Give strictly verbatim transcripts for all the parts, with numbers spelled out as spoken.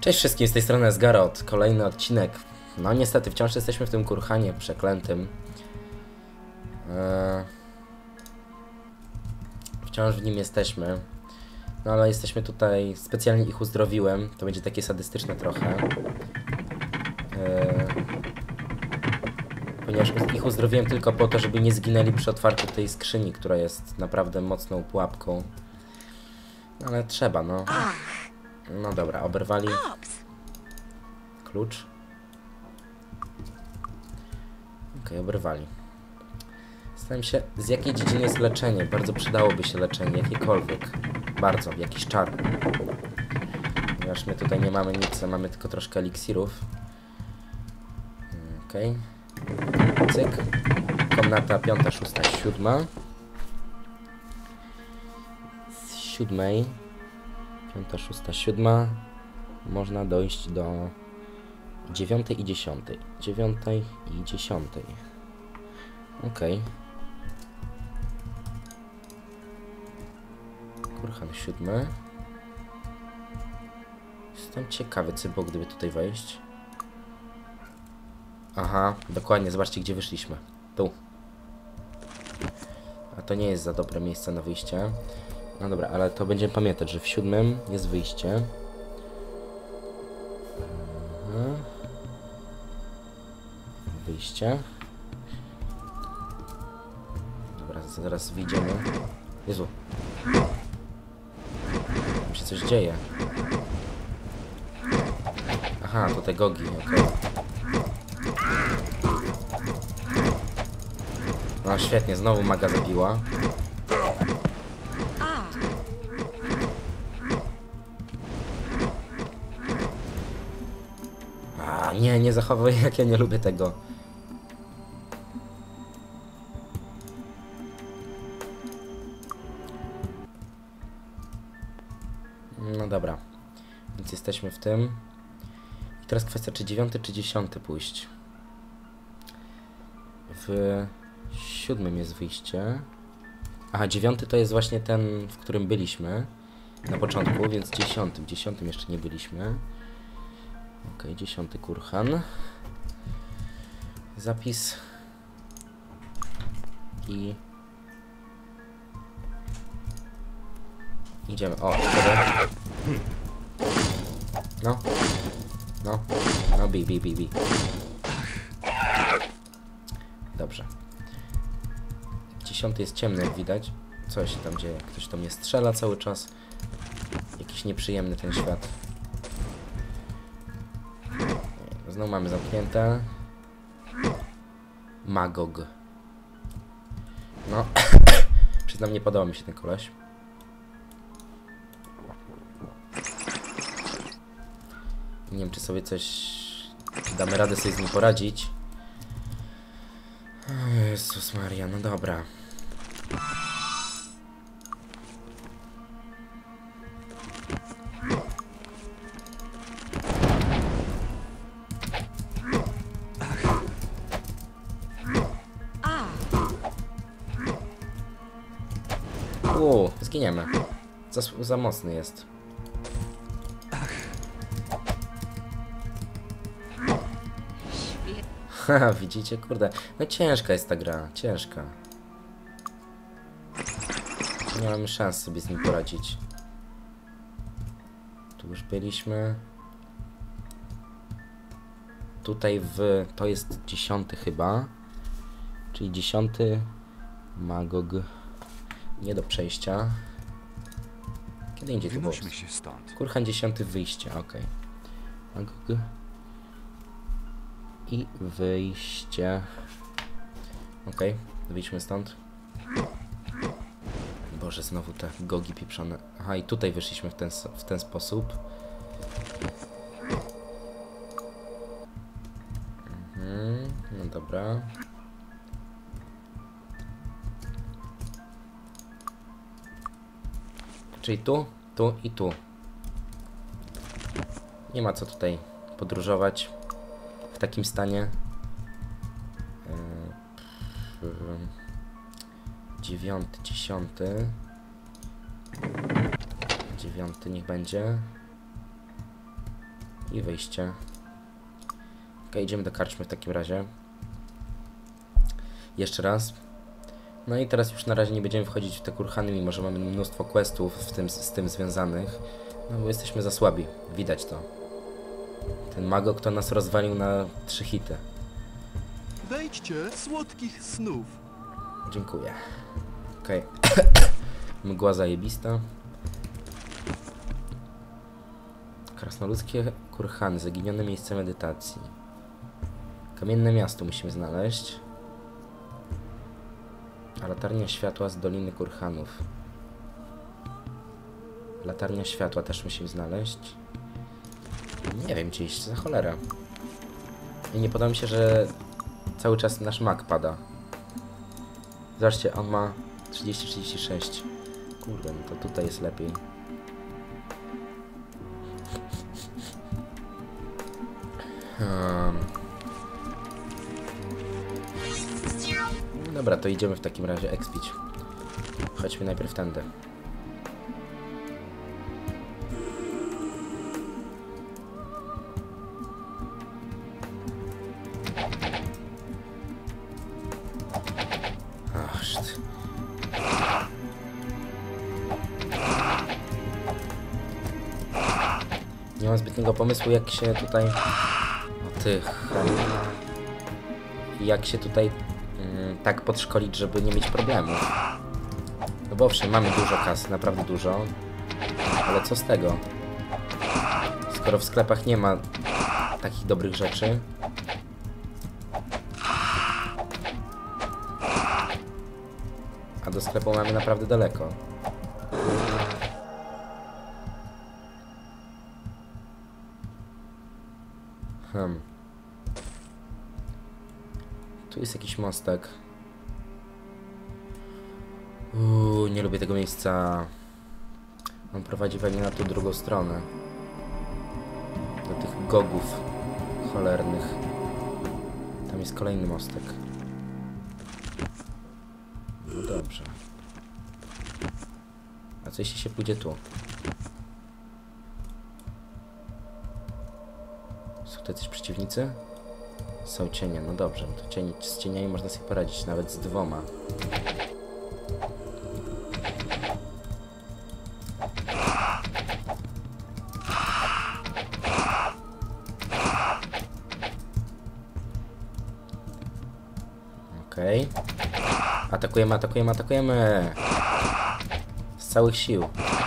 Cześć wszystkim, z tej strony jest Garot, kolejny odcinek. No niestety wciąż jesteśmy w tym kurhanie przeklętym. Eee... Wciąż w nim jesteśmy. No ale jesteśmy tutaj, specjalnie ich uzdrowiłem. To będzie takie sadystyczne trochę. Eee... Ponieważ ich uzdrowiłem tylko po to, żeby nie zginęli przy otwarciu tej skrzyni, która jest naprawdę mocną pułapką. Ale trzeba, no. No dobra, oberwali. Klucz. Okej, okay, oberwali. Zastanawiam się, z jakiej dziedziny jest leczenie. Bardzo przydałoby się leczenie, jakiekolwiek. Bardzo, jakiś czar. Ponieważ my tutaj nie mamy nic, mamy tylko troszkę eliksirów. Okej. Okay. Cyk. Komnata piąta, szósta, siódma. Z siódmej. Piąta, szósta, siódma. Można dojść do dziewiątej i dziesiątej. Dziewiątej i dziesiątej. Okej. Okay. Kurhan siódmy. Jestem ciekawy, co było, gdyby tutaj wejść. Aha, dokładnie, zobaczcie, gdzie wyszliśmy. Tu. A to nie jest za dobre miejsce na wyjście. No dobra, ale to będziemy pamiętać, że w siódmym jest wyjście. Mhm. Wyjście. Dobra, zaraz wyjdziemy. Jezu. Tam się coś dzieje. Aha, to te gogi, okej. Okay. No świetnie, znowu maga zabiła. A nie, nie zachowuję, jak ja nie lubię tego. No dobra, więc jesteśmy w tym. I teraz kwestia, czy dziewiąty, czy dziesiąty pójść. W siódmym jest wyjście. Aha, dziewiąty to jest właśnie ten, w którym byliśmy na początku, więc dziesiątym. Dziesiątym jeszcze nie byliśmy. Ok, dziesiąty kurhan. Zapis. I... Idziemy. O, dobra. No. No. No, bi, bi, bi, bi. Dobrze. Dziesiąty jest ciemny, jak widać. Co się tam dzieje? Ktoś do mnie strzela cały czas. Jakiś nieprzyjemny ten świat. Znowu mamy zamknięte. Magog. No. Przyznam, nie podoba mi się ten koleś. Nie wiem, czy sobie coś... Czy damy radę sobie z nim poradzić. O Jezus Maria, no dobra. Uuu, zginiemy. Za, za mocny jest. Haha, widzicie? Kurde. No ciężka jest ta gra. Ciężka. Nie mamy szans sobie z nim poradzić. Tu już byliśmy. Tutaj w... To jest dziesiąty chyba. Czyli dziesiąty Magog. Nie do przejścia. Kiedy indziej to było? Kurhan dziesiąty wyjście, okej. Okay. Magog. I wyjście. Okej, okay, wyjdźmy stąd. Boże, znowu te gogi pieprzone. Aha, i tutaj wyszliśmy w ten, w ten sposób. Mhm, no dobra. Czyli tu, tu i tu. Nie ma co tutaj podróżować w takim stanie. Dziewiąty, dziesiąty. Dziewiąty niech będzie. I wyjście. Ok, idziemy do karczmy w takim razie. Jeszcze raz. No i teraz już na razie nie będziemy wchodzić w te kurhany, mimo że mamy mnóstwo questów w tym, z tym związanych. No bo jesteśmy za słabi. Widać to. Ten magok to nas rozwalił na trzy hity. Wejdźcie słodkich snów. Dziękuję. Okej. Mgła zajebista. Krasnoludzkie kurhany. Zaginione miejsce medytacji. Kamienne miasto musimy znaleźć. A latarnia światła z Doliny Kurhanów. Latarnia światła też musimy znaleźć. Nie wiem, gdzie iść, za cholera. I nie podoba mi się, że cały czas nasz mag pada. Zobaczcie, on ma trzydzieści trzydzieści sześć. Kurde, no to tutaj jest lepiej. Hmm. Dobra, to idziemy w takim razie expić. Chodźmy najpierw tędy. Ach, szt. Nie mam zbytniego pomysłu, jak się tutaj... O tych... Jak się tutaj yy, tak podszkolić, żeby nie mieć problemów. No bo owszem, mamy dużo kasy, naprawdę dużo. Ale co z tego? Skoro w sklepach nie ma takich dobrych rzeczy. A do sklepu mamy naprawdę daleko. Hmm. Tu jest jakiś mostek. Uuu, nie lubię tego miejsca. On prowadzi pewnie na tą drugą stronę. Do tych gogów cholernych. Tam jest kolejny mostek. No dobrze. A co jeśli się pójdzie tu? Są tutaj coś przeciwnicy? Są cienie, no dobrze. No to cieni, z cieniami można sobie poradzić, nawet z dwoma. Okej. Okay. Atakujemy, atakujemy, atakujemy! Z całych sił.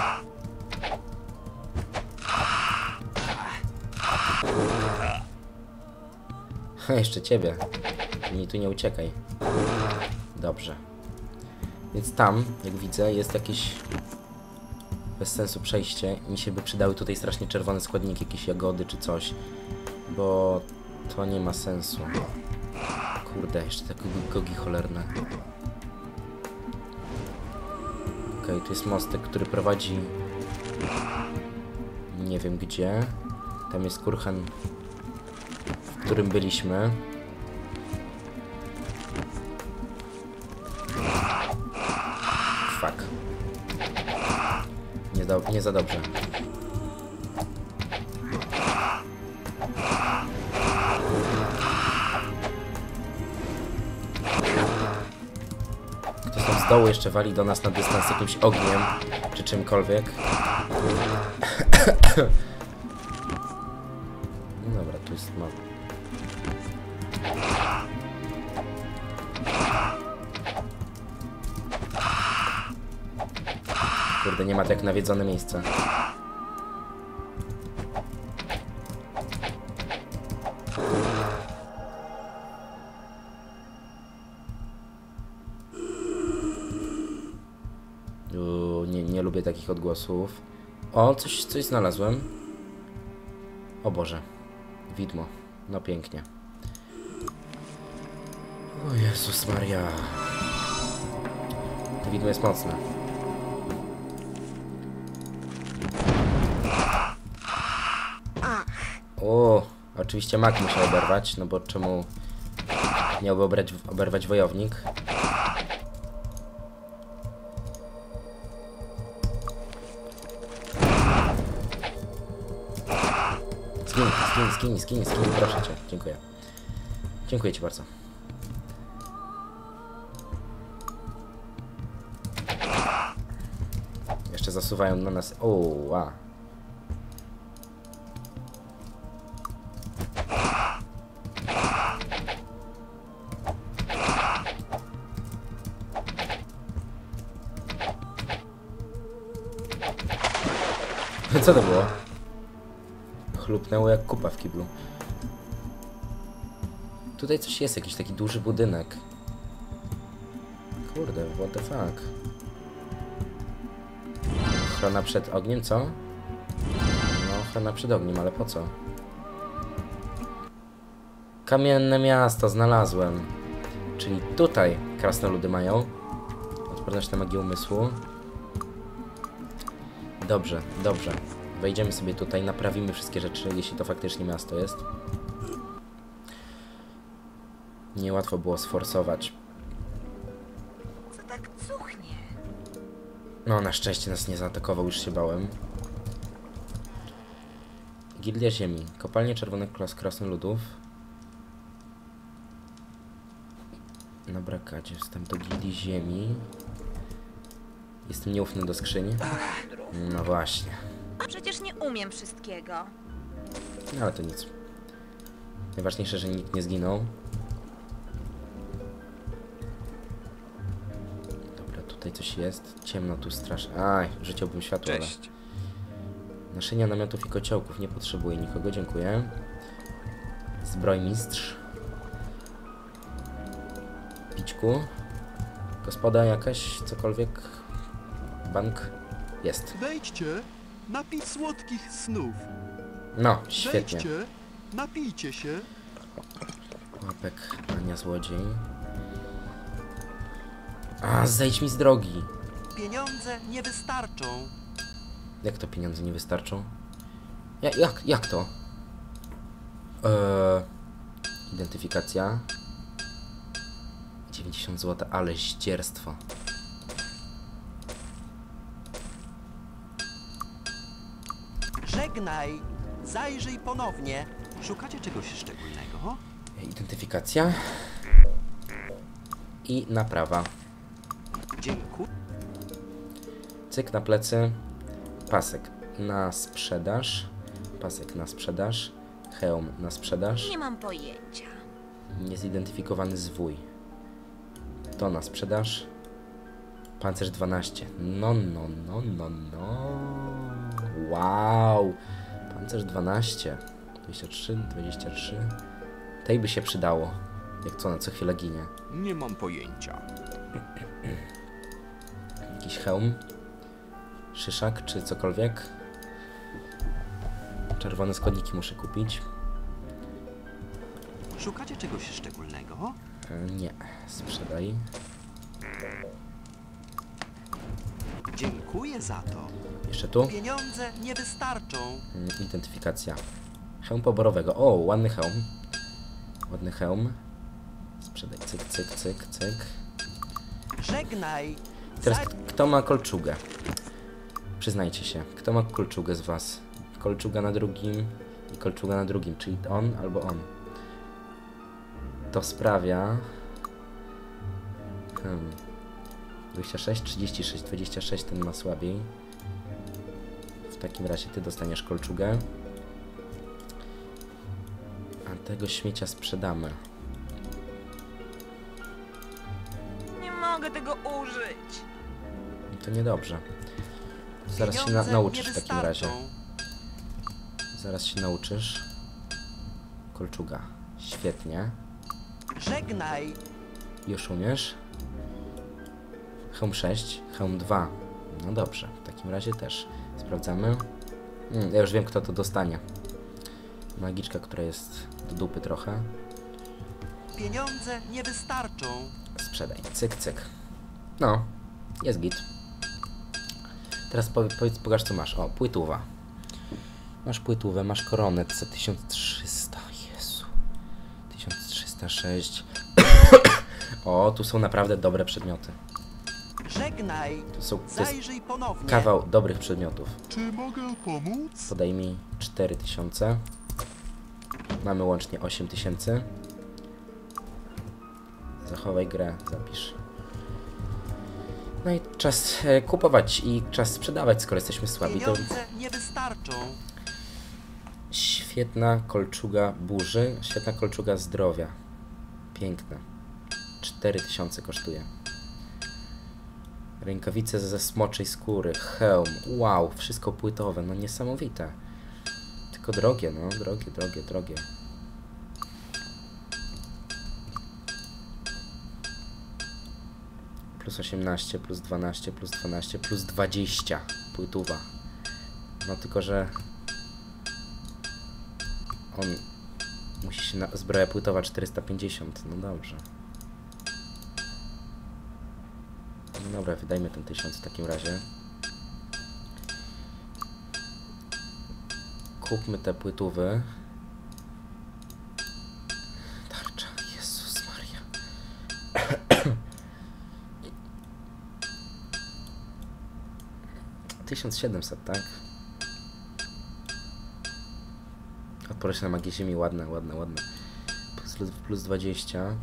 Jeszcze ciebie. Mi tu nie uciekaj. Dobrze. Więc tam, jak widzę, jest jakieś bez sensu przejście. Mi się by przydały tutaj strasznie czerwone składniki, jakieś jagody czy coś. Bo to nie ma sensu. Kurde, jeszcze takie gogi cholerne. Okej, okay, tu jest mostek, który prowadzi... Nie wiem gdzie. Tam jest kurhan, w którym byliśmy. Fuck. Nie, do, nie za dobrze. Ktoś tam z dołu jeszcze wali do nas na dystans jakimś ogniem, czy czymkolwiek. No dobra, tu jest map. Kurde, nie ma tak nawiedzone miejsca. Uuu, nie, nie lubię takich odgłosów. O, coś, coś znalazłem. O Boże. Widmo. No pięknie. O Jezus Maria. To widmo jest mocne. O, oczywiście mak musiał oberwać, no bo czemu miałby obrać, oberwać wojownik? Skin, skin, skin, skin, skin, proszę cię. Dziękuję. Dziękuję ci bardzo. Jeszcze zasuwają na nas. O, wow. Co to było? Chlupnęło jak kupa w kiblu. Tutaj coś jest, jakiś taki duży budynek. Kurde, what the fuck. Ochrona przed ogniem, co? No, ochrona przed ogniem, ale po co? Kamienne miasto znalazłem. Czyli tutaj krasnoludy mają odporność na magię umysłu. Dobrze, dobrze. Wejdziemy sobie tutaj, naprawimy wszystkie rzeczy, jeśli to faktycznie miasto jest. Niełatwo było sforsować. Co tak cuchnie? No, na szczęście nas nie zaatakował, już się bałem. Gildia Ziemi. Kopalnie czerwonych klas krasnoludów. Na brakadzie. Wstęp do Gildii Ziemi. Jestem nieufny do skrzyni. No właśnie. A przecież nie umiem wszystkiego. No ale to nic. Najważniejsze, że nikt nie zginął. Dobra, tutaj coś jest. Ciemno tu strasznie. Aj, rzuciłbym światło, ale... Cześć. Naszenia, namiotów i kociołków. Nie potrzebuję nikogo, dziękuję. Zbrojmistrz. Pićku. Gospoda jakaś, cokolwiek. Bank. Jest. Wejdźcie, napij słodkich snów. No, świetnie. Wejdźcie, napijcie się. Łapek, pania złodziej. A, zejdź mi z drogi. Pieniądze nie wystarczą. Jak to pieniądze nie wystarczą? Ja, jak, jak to? Eee, identyfikacja. dziewięćdziesiąt złotych, ale zdzierstwo. Żegnaj! Zajrzyj ponownie. Szukacie czegoś szczególnego? Identyfikacja. I naprawa. Dziękuję. Cyk na plecy. Pasek na sprzedaż. Pasek na sprzedaż. Hełm na sprzedaż. Nie mam pojęcia. Niezidentyfikowany zwój. To na sprzedaż. Pancerz dwanaście. No, no, no, no, no. Wow. Pancerz dwanaście. dwadzieścia trzy, dwadzieścia trzy. Tej by się przydało. Jak co, na co chwilę ginie. Nie mam pojęcia. Jakiś hełm. Szyszak czy cokolwiek. Czerwone składniki muszę kupić. Szukacie czegoś szczególnego? E, nie. Sprzedaj. Dziękuję za to. Jeszcze tu. Pieniądze nie wystarczą. Mm, Identyfikacja. Hełm poborowego. O, ładny hełm. Ładny hełm. Sprzedaj. Cyk, cyk, cyk, cyk. Żegnaj! Teraz Zaj- kto ma kolczugę? Przyznajcie się. Kto ma kolczugę z was? Kolczuga na drugim i kolczuga na drugim. Czyli on albo on. To sprawia... Hmm. dwadzieścia sześć, trzydzieści sześć, dwadzieścia sześć ten ma słabiej. W takim razie ty dostaniesz kolczugę. A tego śmiecia sprzedamy. Nie mogę tego użyć. To niedobrze. Zaraz się na Pieniądze nauczysz nie w takim razie. wystarczą. Zaraz się nauczysz. Kolczuga. Świetnie. Żegnaj! Już umiesz? Hełm sześć, hełm dwa. No dobrze, w takim razie też. Sprawdzamy. Hmm, ja już wiem, kto to dostanie. Magiczka, która jest do dupy trochę. Pieniądze nie wystarczą. Sprzedaj. Cyk, cyk. No, jest git. Teraz powiedz, powiedz, pokaż co masz. O, płytuwa. Masz płytówę, masz koronet za tysiąc trzysta. Jezu. tysiąc trzysta sześć. O, tu są naprawdę dobre przedmioty. Żegnaj! To są to jest Zajrzyj ponownie. kawał dobrych przedmiotów. Czy mogę pomóc? Podaj mi cztery tysiące. Mamy łącznie osiem tysięcy. Zachowaj grę, zapisz. No i czas e, kupować i czas sprzedawać, skoro jesteśmy słabi. To Pieniądze nie wystarczą. świetna kolczuga burzy, świetna kolczuga zdrowia. Piękna. cztery tysiące kosztuje. Rękawice ze smoczej skóry, hełm, wow, wszystko płytowe, no niesamowite. Tylko drogie, no, drogie, drogie, drogie. Plus osiemnaście, plus dwanaście, plus dwanaście, plus dwadzieścia. Płytuwa. No tylko, że on musi się na zbroja płytowa czterysta pięćdziesiąt. No dobrze. No dobra, wydajmy ten tysiąc w takim razie. Kupmy te płytówy. Tarcza, Jezus Maria. tysiąc siedemset, tak? Odporność na magię ziemi, ładne, ładne, ładne. Plus, plus dwadzieścia.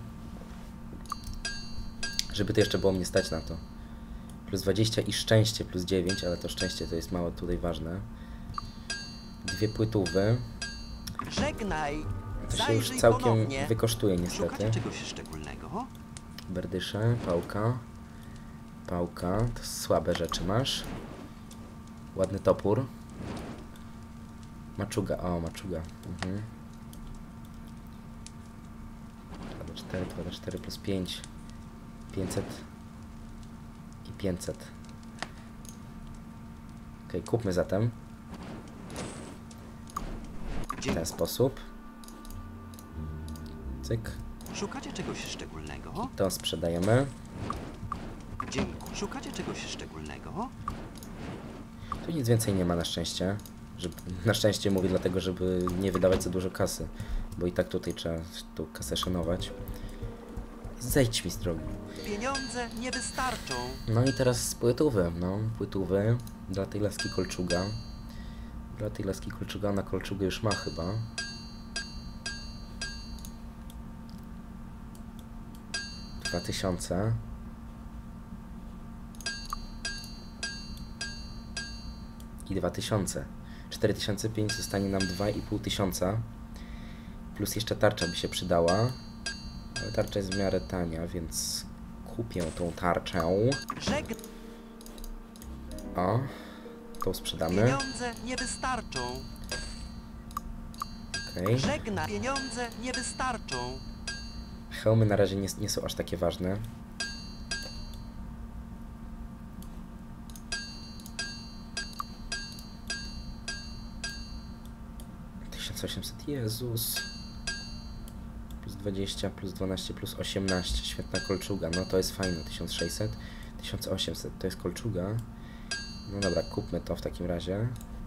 Żeby to jeszcze było mnie stać na to. Plus dwadzieścia i szczęście plus dziewięć, ale to szczęście to jest mało tutaj ważne. Dwie płytówy. Żegnaj. To się już Zajrzyj całkiem ponownie. wykosztuje Szukacie niestety. czegoś szczególnego? Berdysze, pałka. Pałka, to słabe rzeczy masz. Ładny topór. Maczuga, o maczuga. Mhm. dwa do czterech, dwa do czterech plus pięć. pięćset. I pięćset. Ok, kupmy zatem. W ten sposób. Cyk. Szukacie czegoś szczególnego? To sprzedajemy. Dziękuję. Szukacie czegoś szczególnego? Tu nic więcej nie ma na szczęście. Żeby, na szczęście mówię dlatego, żeby nie wydawać za dużo kasy. Bo i tak tutaj trzeba tu kasę szanować. Zejdź mi z drogi. Pieniądze nie wystarczą. No i teraz płytówy. No, płytówy. Dla tej laski kolczuga. Dla tej laski kolczuga. Ona kolczugę już ma chyba. Dwa tysiące. I dwa tysiące. cztery tysiące pięć zostanie nam dwa i pół tysiąca. Plus jeszcze tarcza by się przydała. Ale tarcza jest w miarę tania, więc kupię tą tarczę. Żegnaj. O, tą sprzedamy. Pieniądze nie wystarczą. Okej. Żegnaj. Pieniądze nie wystarczą. Hełmy na razie nie, nie są aż takie ważne. tysiąc osiemset, Jezus. Plus dwadzieścia, plus dwanaście, plus osiemnaście. Świetna kolczuga, no to jest fajne. tysiąc sześćset, tysiąc osiemset, to jest kolczuga. No dobra, kupmy to w takim razie.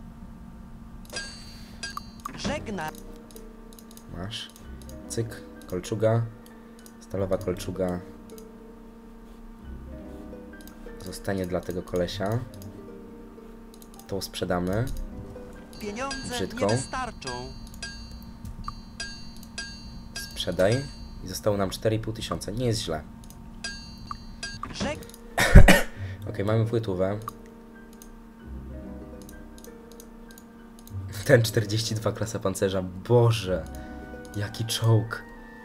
Żegnaj. Masz. Cyk, kolczuga. Stalowa kolczuga zostanie dla tego kolesia. Tą sprzedamy. Pieniądze Brzydką. nie wystarczą. Sprzedaj. I zostało nam cztery i pół tysiąca. Nie jest źle. Żeg... Ok, mamy płytówę. Ten czterdzieści dwa klasa pancerza. Boże. Jaki czołg.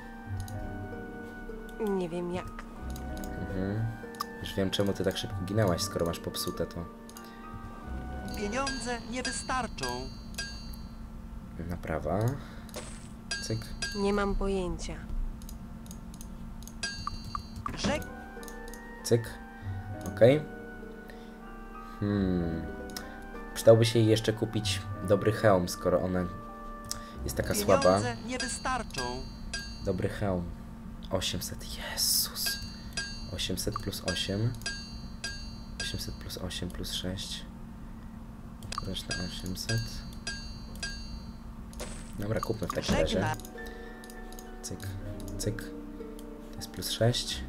Nie wiem jak. Mhm. Już wiem, czemu ty tak szybko ginęłaś, skoro masz popsute to. Pieniądze nie wystarczą. Naprawa. Cyk. Nie mam pojęcia. Żeg... Cyk. Ok. Hmm. Przydałby się jej jeszcze kupić dobry hełm, skoro ona jest taka słaba. Pieniądze nie wystarczą. Dobry hełm. osiemset. Jezus. osiemset plus osiem. osiemset plus osiem plus sześć. Reszta osiemset. Dobra, kupmy w takim razie. Żegnaj. Cyk, cyk. To jest plus sześć.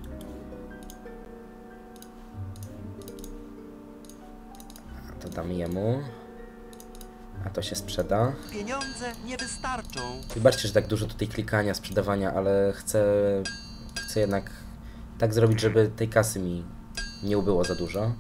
A to dam jemu. A to się sprzeda. Pieniądze nie wystarczą. Wybaczcie, że tak dużo tutaj klikania, sprzedawania, ale chcę, chcę jednak tak zrobić, żeby tej kasy mi nie ubyło za dużo.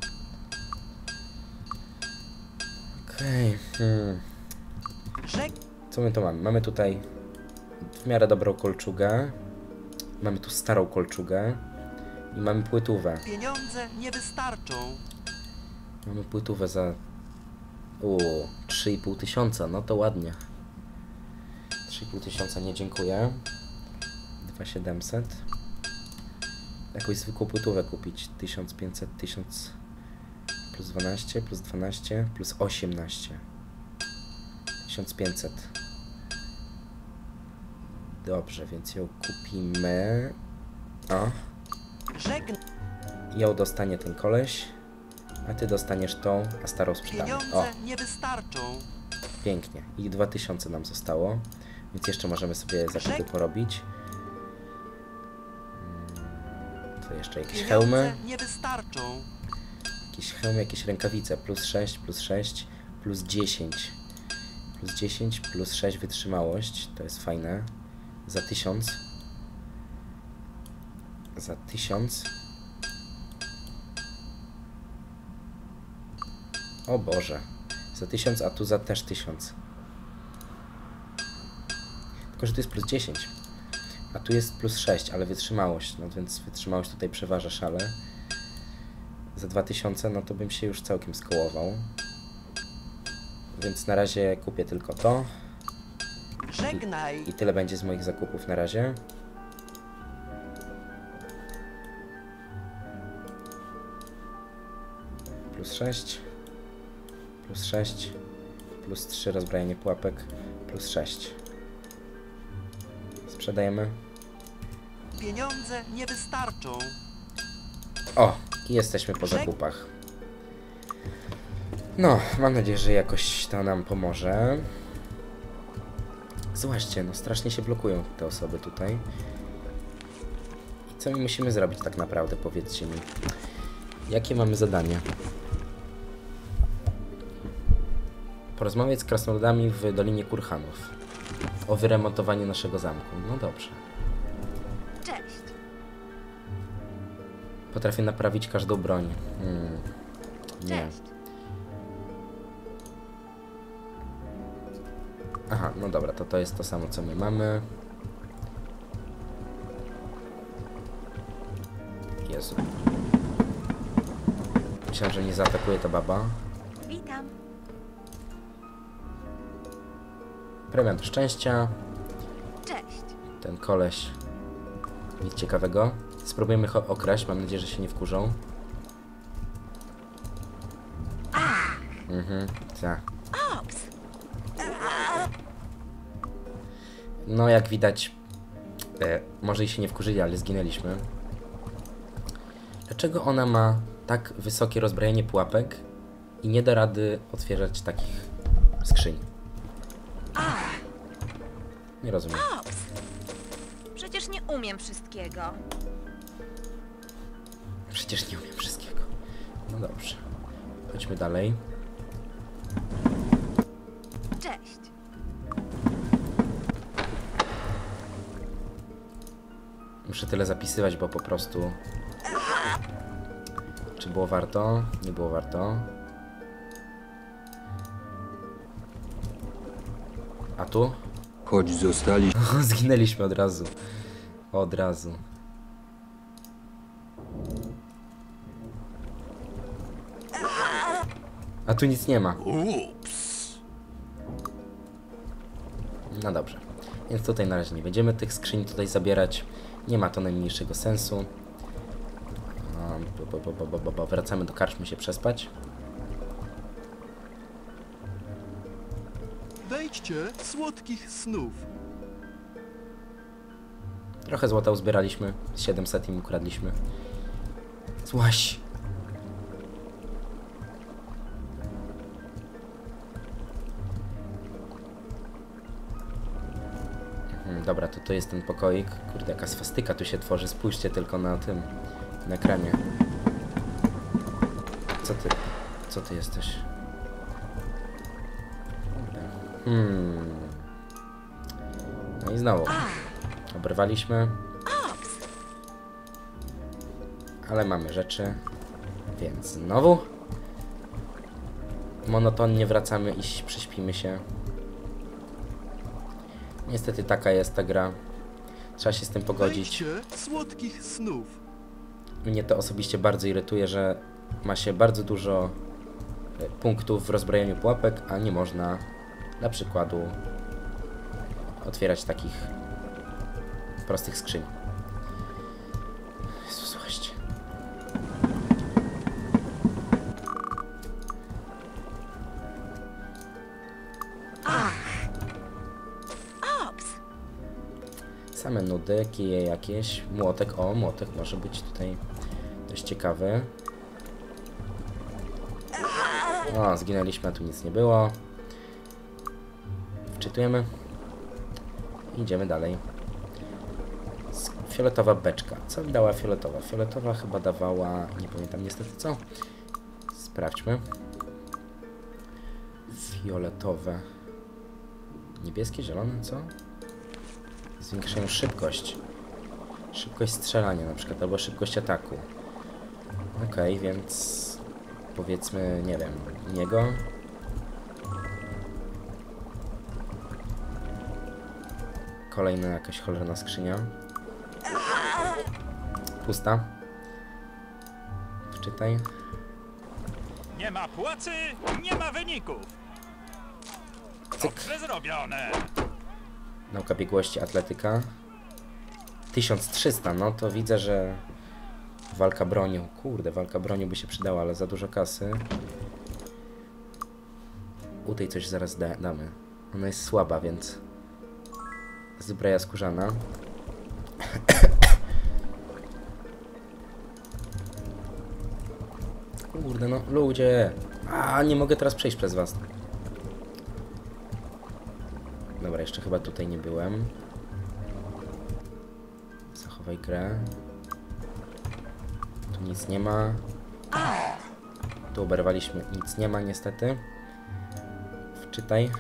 Okej. Okay. Hmm. Rzek... Co my tu mamy? Mamy tutaj w miarę dobrą kolczugę. Mamy tu starą kolczugę. I mamy płytówę. Pieniądze nie wystarczą. Mamy płytówę za... Uuu, trzy i pół tysiąca. No to ładnie. trzy i pół tysiąca, nie dziękuję. dwa tysiące siedemset. Jakąś zwykłą płytówę kupić. tysiąc pięćset, tysiąc... Plus dwanaście, plus dwanaście, plus osiemnaście. tysiąc pięćset. Dobrze, więc ją kupimy. O. Żegn... Ją dostanie ten koleś. A ty dostaniesz tą, a starą sprzedamy. O, Pieniądze nie wystarczą. pięknie. I dwa tysiące nam zostało. Więc jeszcze możemy sobie zakupy porobić. To jeszcze jakieś hełmy. Pieniądze nie wystarczą. Jakieś hełmy, jakieś rękawice. Plus sześć, plus sześć, plus dziesięć. Plus dziesięć, plus sześć wytrzymałość. To jest fajne. Za tysiąc. Za tysiąc. O Boże. Za tysiąc, a tu za też tysiąc. Tylko, że tu jest plus dziesięć. A tu jest plus sześć, ale wytrzymałość. No więc wytrzymałość tutaj przeważa szale. Za dwa tysiące, no to bym się już całkiem skołował. Więc na razie kupię tylko to. Żegnaj. I tyle będzie z moich zakupów na razie. Plus sześć. Plus sześć. Plus trzy rozbrajanie pułapek. Plus sześć. Sprzedajemy. Pieniądze nie wystarczą. O! I jesteśmy po zakupach. No, mam nadzieję, że jakoś to nam pomoże. Zobaczcie, no strasznie się blokują te osoby tutaj. I co my musimy zrobić tak naprawdę, powiedzcie mi. Jakie mamy zadanie? Porozmawiać z krasnoludami w Dolinie Kurhanów. O wyremontowaniu naszego zamku. No dobrze. Cześć. Potrafię naprawić każdą broń. Hmm. Nie. Cześć. Aha, no dobra, to to jest to samo, co my mamy. Jezu. Myślałem, że nie zaatakuje ta baba. Witam. Premia do szczęścia. Cześć. Ten koleś. Nic ciekawego. Spróbujemy ich okraść, mam nadzieję, że się nie wkurzą. Mhm, tak. Ops. No jak widać, e, może i się nie wkurzyli, ale zginęliśmy. Dlaczego ona ma tak wysokie rozbrajanie pułapek i nie da rady otwierać takich skrzyń? Nie rozumiem. Ops. Przecież nie umiem wszystkiego. Przecież nie umiem wszystkiego. No dobrze. Chodźmy dalej. Cześć. Muszę tyle zapisywać, bo po prostu... Czy było warto? Nie było warto. A tu? Choć zostali... Zginęliśmy od razu. Od razu. A tu nic nie ma. No dobrze. Więc tutaj na razie nie będziemy tych skrzyń tutaj zabierać. Nie ma to najmniejszego sensu. Bo, bo, bo, bo, bo, bo. Wracamy do karczmy się przespać. Wejdźcie słodkich snów. Trochę złota uzbieraliśmy. Z siedemset im ukradliśmy. Złaś! Mhm, dobra, to to jest ten pokoik. Kurde, jaka swastyka tu się tworzy. Spójrzcie tylko na tym, na ekranie. Co ty? Co ty jesteś? Hmm. No i znowu. Obrywaliśmy. Ale mamy rzeczy. Więc znowu. Monotonnie wracamy i prześpimy się. Niestety taka jest ta gra. Trzeba się z tym pogodzić. Wejdźcie słodkich snów. Mnie to osobiście bardzo irytuje, że ma się bardzo dużo punktów w rozbrojeniu pułapek, a nie można dla przykładu otwierać takich prostych skrzyń. Jezus, słuchajcie. Ops! Same nudy, kije jakieś, młotek, o młotek może być tutaj dość ciekawy. O, zginęliśmy, a tu nic nie było. Wczytujemy. Idziemy dalej. Fioletowa beczka. Co mi dała fioletowa? Fioletowa chyba dawała... Nie pamiętam niestety co. Sprawdźmy. Fioletowe. Niebieskie, zielone, co? Zwiększają szybkość. Szybkość strzelania na przykład, albo szybkość ataku. Okej, okay, więc... Powiedzmy, nie wiem, niego. Kolejna jakaś cholerna skrzynia. Pusta. Wczytaj. Nie ma płacy, nie ma wyników. Cyk. Dobrze zrobione. Nauka biegłości, atletyka. tysiąc trzysta, no to widzę, że walka bronią. Kurde, walka bronią by się przydała, ale za dużo kasy. U tej coś zaraz da damy. Ona jest słaba, więc... Zbroja skórzana. Kurde, no ludzie. A, nie mogę teraz przejść przez was. Dobra, jeszcze chyba tutaj nie byłem. Zachowaj grę. Tu nic nie ma. Tu oberwaliśmy. Nic nie ma niestety. Wczytaj.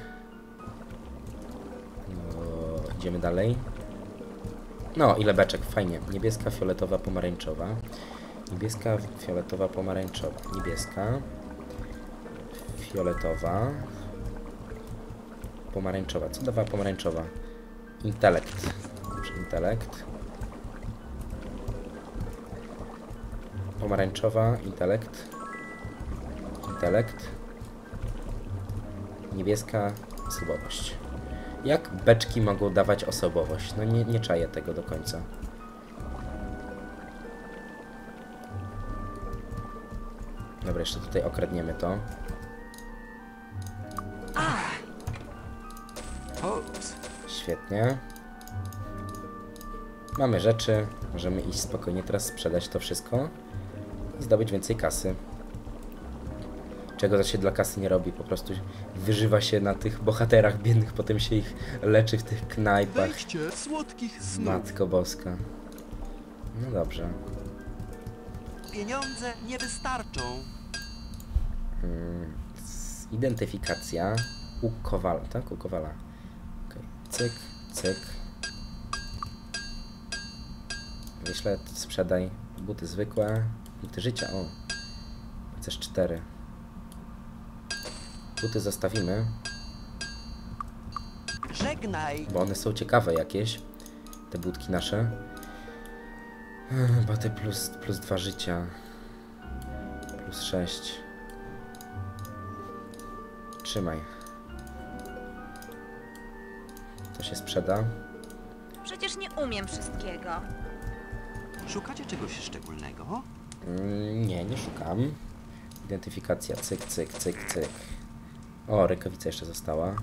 No, idziemy dalej. No, ile beczek. Fajnie. Niebieska, fioletowa, pomarańczowa. Niebieska, fioletowa, pomarańczowa. Niebieska. Fioletowa. Pomarańczowa. Co dawała pomarańczowa? Intelekt. Dobrze, intelekt. Pomarańczowa, intelekt. Intelekt. Niebieska, osobowość. Jak beczki mogą dawać osobowość? No nie, nie czaję tego do końca. Dobra, jeszcze tutaj okradniemy to. Hops. Świetnie. Mamy rzeczy. Możemy iść spokojnie teraz sprzedać to wszystko i zdobyć więcej kasy. Czego to się dla kasy nie robi. Po prostu wyżywa się na tych bohaterach biednych, potem się ich leczy w tych knajpach. Wejdźcie słodkich snów. Matko Boska. No dobrze. Pieniądze nie wystarczą. Hmm. Identyfikacja. U Kowala, tak? U Kowala. Okay. Cyk, cyk. Wyślę, sprzedaj. Buty zwykłe. Buty życia, o. Chcesz cztery. Buty zostawimy. Żegnaj. Bo one są ciekawe jakieś. Te budki nasze. Buty plus, plus dwa życia. Plus sześć. Trzymaj. To się sprzeda. Przecież nie umiem wszystkiego. Szukacie czegoś szczególnego? Mm, nie, nie szukam. Identyfikacja. Cyk, cyk, cyk, cyk. O, rękawica jeszcze została.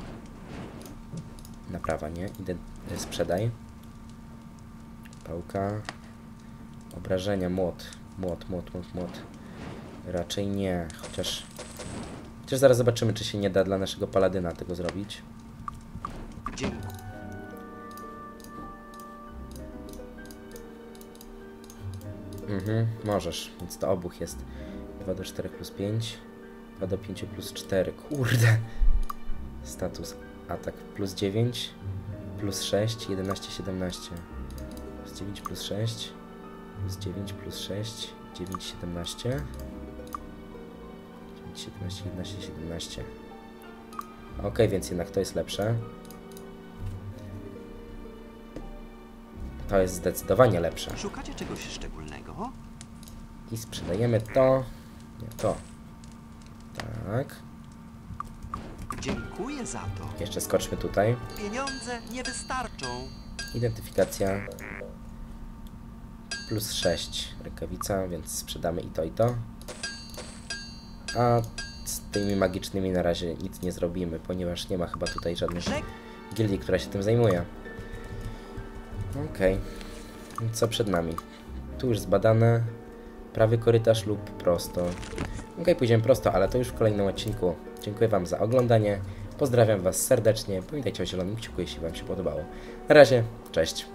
Naprawa, nie? Ident sprzedaj. Pałka. Obrażenia, młot. Młot, młot, młot, młot. Raczej nie, chociaż... Chociaż zaraz zobaczymy, czy się nie da dla naszego paladyna tego zrobić. Dziękuję. Mhm, możesz, więc to obuch jest dwa do czterech plus pięć. dwa do pięciu plus cztery. Kurde! Status atak plus dziewięć, plus sześć, jedenaście, siedemnaście. Plus dziewięć, plus sześć, plus dziewięć, plus sześć, dziewięć, siedemnaście. dziewięć, siedemnaście, jedenaście, siedemnaście. Ok, więc jednak to jest lepsze. To jest zdecydowanie lepsze. Szukacie czegoś szczególnego? I sprzedajemy to. Nie, to. Tak. Dziękuję za to. Jeszcze skoczmy tutaj. Pieniądze nie wystarczą. Identyfikacja. Plus sześć. Rękawica, więc sprzedamy i to, i to. A z tymi magicznymi na razie nic nie zrobimy, ponieważ nie ma chyba tutaj żadnej Rzek... gildii, która się tym zajmuje. Okej. Okay. Co przed nami? Tu już zbadane. Prawy korytarz lub prosto. Ok, okay, pójdziemy prosto, ale to już w kolejnym odcinku. Dziękuję Wam za oglądanie. Pozdrawiam Was serdecznie. Pamiętajcie o zielonym kciuku, jeśli Wam się podobało. Na razie, cześć.